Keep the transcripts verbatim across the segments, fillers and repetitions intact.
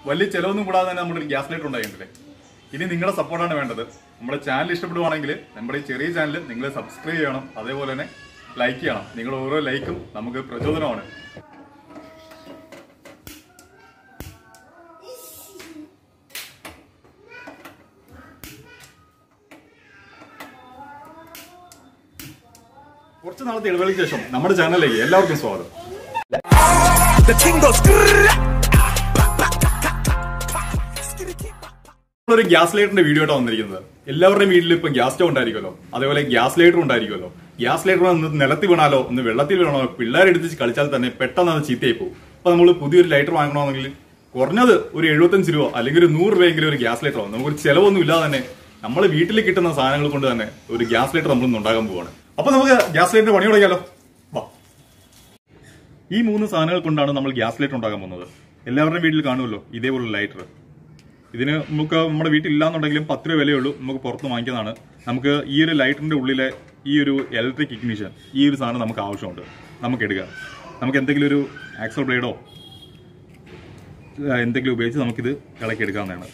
വലിയ ചിലവൊന്നും കൂടാതെ തന്നെ നമ്മുടെ ഒരു ഗ്യാസ് ലൈറ്റർ ഉണ്ടായിട്ടില്ലേ. ഇനി നിങ്ങളുടെ സപ്പോർട്ടാണ് വേണ്ടത്. നമ്മുടെ ചാനൽ ഇഷ്ടപ്പെടുവാണെങ്കിൽ നമ്മുടെ ഈ ചെറിയ ചാനൽ നിങ്ങൾ സബ്സ്ക്രൈബ് ചെയ്യണം, അതേപോലെ തന്നെ ലൈക്ക് ചെയ്യണം. നിങ്ങളുടെ ഓരോ ലൈക്കും നമുക്ക് പ്രചോദനമാണ്. കുറച്ച് നാളത്തെ ഇടവേളയ്ക്ക് ശേഷം നമ്മുടെ ചാനലിലേക്ക് എല്ലാവർക്കും സ്വാഗതം. ഒരു ഗ്യാസ് ലൈറ്ററിന്റെ വീഡിയോ ആയിട്ടാണ് വന്നിരിക്കുന്നത്. എല്ലാവരുടെയും വീട്ടിൽ ഇപ്പൊ ഗ്യാസ് സ്റ്റവ് ഉണ്ടായിരിക്കുമല്ലോ, അതേപോലെ ഗ്യാസ് ലൈറ്റർ ഉണ്ടായിരിക്കുമല്ലോ. ഗ്യാസ് ലൈറ്റർ ഒന്ന് നിലത്തി വീണാലോ, ഒന്ന് വെള്ളത്തിൽ വീണോ, പിള്ളേരെടുത്ത് കളിച്ചാൽ തന്നെ പെട്ടെന്ന് അത് ചീത്തയായി പോകും. അപ്പൊ നമ്മൾ പുതിയൊരു ലൈറ്റർ വാങ്ങണമെങ്കിൽ കുറഞ്ഞത് ഒരു എഴുപത്തഞ്ച് രൂപ അല്ലെങ്കിൽ ഒരു നൂറ് രൂപയെങ്കിലും ഒരു ഗ്യാസ് ലൈറ്റർ ആവും. നമുക്കൊരു ചിലവൊന്നും ഇല്ലാതെ തന്നെ നമ്മൾ വീട്ടിൽ കിട്ടുന്ന സാധനങ്ങൾ കൊണ്ട് തന്നെ ഒരു ഗ്യാസ് ലൈറ്റർ നമ്മളൊന്ന് ഉണ്ടാകാൻ പോവാണ്. അപ്പൊ നമുക്ക് ഗ്യാസ് ലൈറ്റർ പണി തുടങ്ങിയാലോ. വാ, ഈ മൂന്ന് സാധനങ്ങൾ കൊണ്ടാണ് നമ്മൾ ഗ്യാസ് ലൈറ്റർ ഉണ്ടാക്കാൻ പോകുന്നത്. എല്ലാവരുടെയും വീട്ടിൽ കാണുമല്ലോ ഇതേപോലുള്ള ലൈറ്റർ. ഇതിന് നമുക്ക് നമ്മുടെ വീട്ടിൽ ഇല്ലാന്നുണ്ടെങ്കിലും പത്ത് രൂപ വിലയുള്ളൂ, നമുക്ക് പുറത്ത് വാങ്ങിക്കുന്നതാണ്. നമുക്ക് ഈ ഒരു ലൈറ്ററിന്റെ ഉള്ളിലെ ഈ ഒരു ഇലക്ട്രിക് ഇഗ്നിഷൻ, ഈ ഒരു സാധനം നമുക്ക് ആവശ്യമുണ്ട്. നമുക്ക് എടുക്കാം. നമുക്ക് എന്തെങ്കിലും ഒരു ആക്സൽ ബ്ലേഡോ എന്തെങ്കിലും ഉപയോഗിച്ച് നമുക്കിത് ഇളക്കി എടുക്കാവുന്നതാണ്.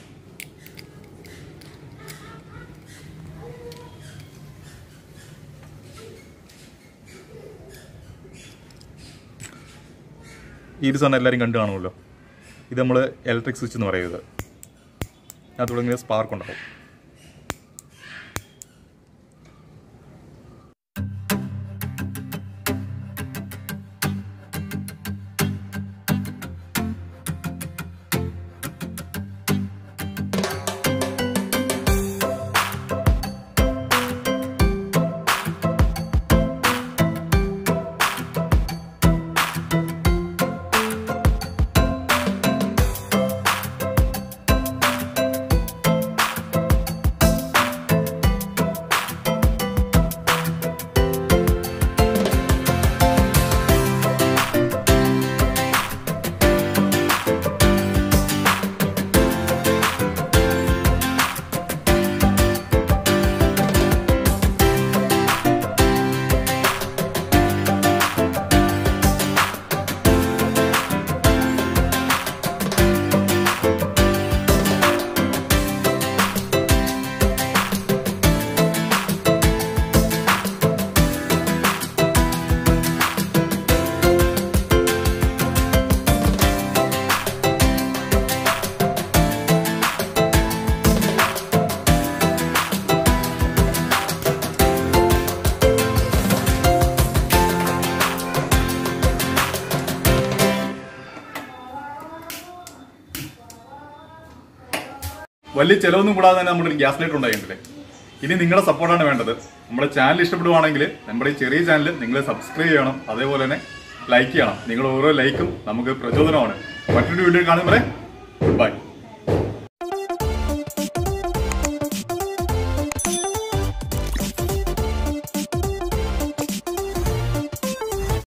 ഈ ഒരു സാധനം എല്ലാവരും കണ്ടു കാണുമല്ലോ. ഇത് നമ്മൾ ഇലക്ട്രിക് സ്വിച്ച് എന്ന് പറയുന്നത്. അത് തുടങ്ങിയ സ്പാർക്ക് ഉണ്ടാവും. വലിയ ചിലവൊന്നും കൂടാതെ തന്നെ നമ്മുടെ ഒരു ഗ്യാസ് ലൈറ്റർ ഉണ്ടായിട്ടില്ലേ. ഇനി നിങ്ങളുടെ സപ്പോർട്ടാണ് വേണ്ടത്. നമ്മുടെ ചാനൽ ഇഷ്ടപ്പെടുവാണെങ്കിൽ നമ്മുടെ ഈ ചെറിയ ചാനൽ നിങ്ങൾ സബ്സ്ക്രൈബ് ചെയ്യണം, അതേപോലെ തന്നെ ലൈക്ക് ചെയ്യണം. നിങ്ങളുടെ ഓരോ ലൈക്കും നമുക്ക് പ്രചോദനമാണ്. മറ്റൊരു വീഡിയോ കാണുമ്പോൾ ബൈ.